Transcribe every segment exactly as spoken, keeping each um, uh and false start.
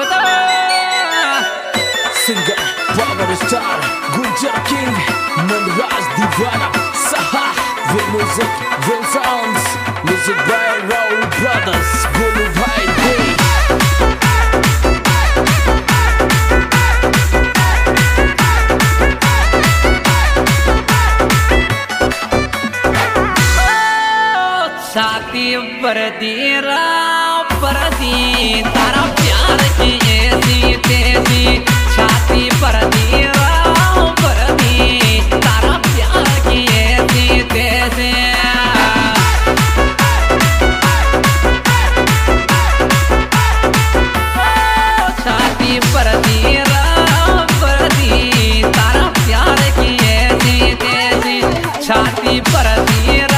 Singer, power star, Gunjar King, Manraj Divana, Saha, with music, with sounds, music by Raul Brothers, Gulu Bhai Day. छाती पर दीरा पर दी तारा प्यार की ऐसी तेजी छाती पर दीरा पर दी तारा प्यार की ऐसी तेजी छाती पर दीरा पर दी तारा प्यार की ऐसी तेजी छाती पर दीरा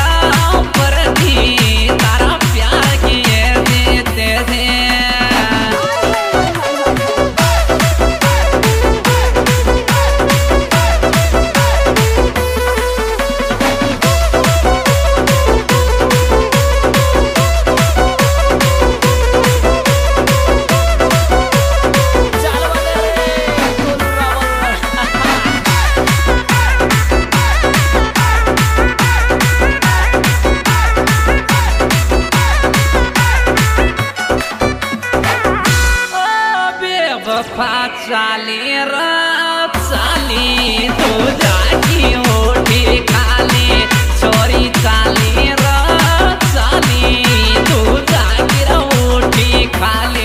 चाली रात चाली तू जागी होठी खाली छोरी चाली रात चाली तू जागी होठी खाली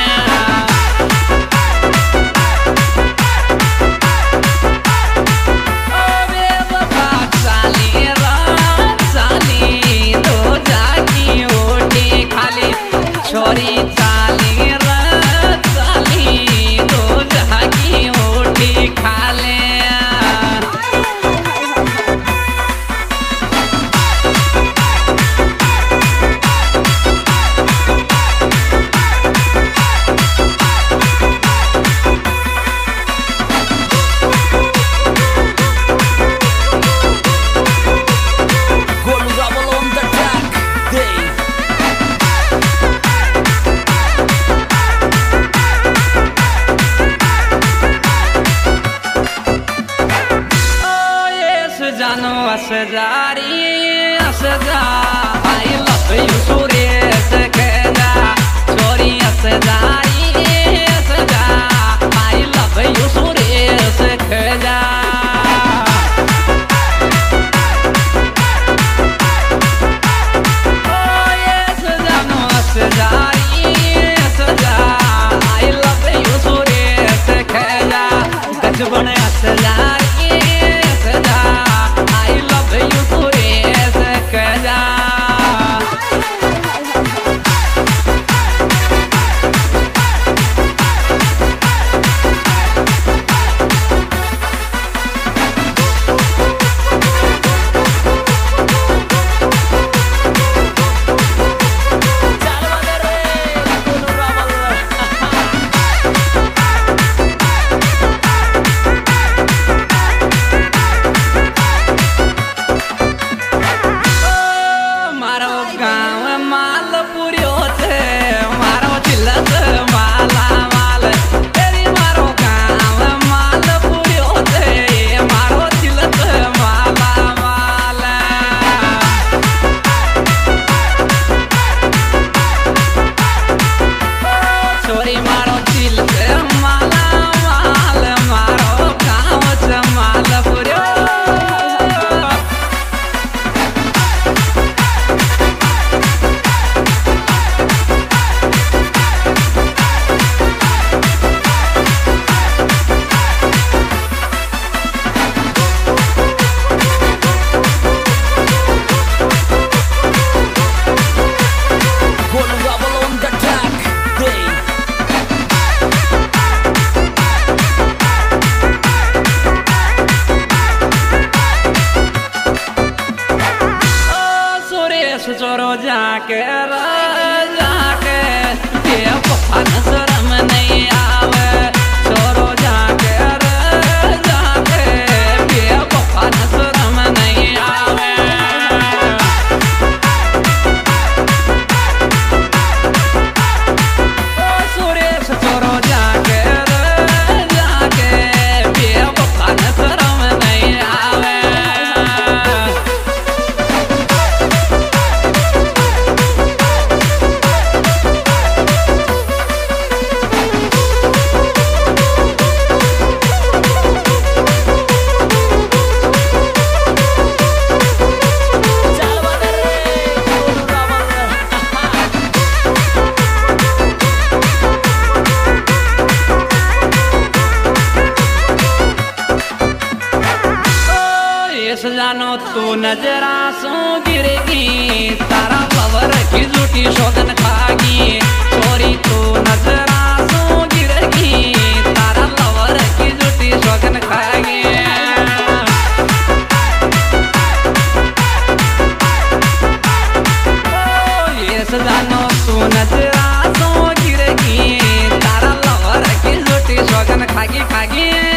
चाली रात चाली तू जागी होठी खाली छोरी चाली रात चाली खाले असजारी असजा आई लव यू सुरेश कहजा छोरी असजारी असजा आई लव यू सुरेश कहजा ओ ये सजानो असजारी असजा आई लव यू सुरेश कहजा गजबन असजारी असजा I love you. जानो तू नजरा सो गिरेगी तारा लवर की झूठी शोधन खागी छोरी तू नजरा सो गिरेगी तारा लवर की झूठी शोधन खागी जानो तू नजरा सो गिरेगी तारा लवर की झूठी शोधन खागी खागी